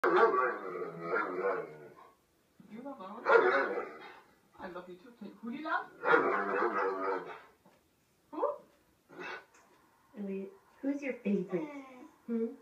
You love Owen? I love you too. Who do you love? Who? Elliot, who's your favorite? Hmm?